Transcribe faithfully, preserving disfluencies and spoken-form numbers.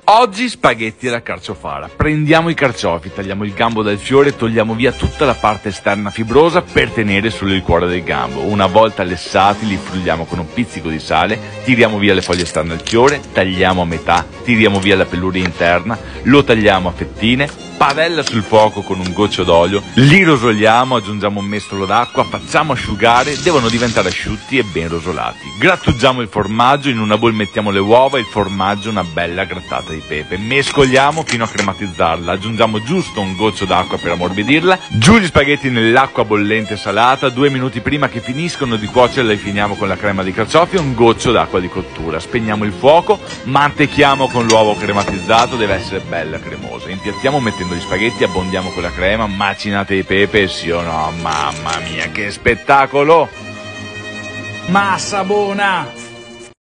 Oggi spaghetti alla carciofara. Prendiamo i carciofi, tagliamo il gambo dal fiore e togliamo via tutta la parte esterna fibrosa per tenere solo il cuore del gambo. Una volta lessati li frulliamo con un pizzico di sale, tiriamo via le foglie esterne del fiore, tagliamo a metà, tiriamo via la peluria interna, lo tagliamo a fettine, padella sul fuoco con un goccio d'olio, li rosoliamo, aggiungiamo un mestolo d'acqua, facciamo asciugare, devono diventare asciutti e ben rosolati. Grattugiamo il formaggio, in una bowl mettiamo le uova e il formaggio e una bella grattata di pepe. Mescoliamo fino a crematizzarla, aggiungiamo giusto un goccio d'acqua per ammorbidirla, giù gli spaghetti nell'acqua bollente salata, due minuti prima che finiscono di cuocerla li finiamo con la crema di carciofi e un goccio d'acqua di cottura. Spegniamo il fuoco, mantechiamo con l'uovo crematizzato, deve essere bella cremosa. Impiattiamo mettendo gli spaghetti, abbondiamo con la crema, macinate di pepe, sì o no? Mamma mia, che spettacolo! Massa buona!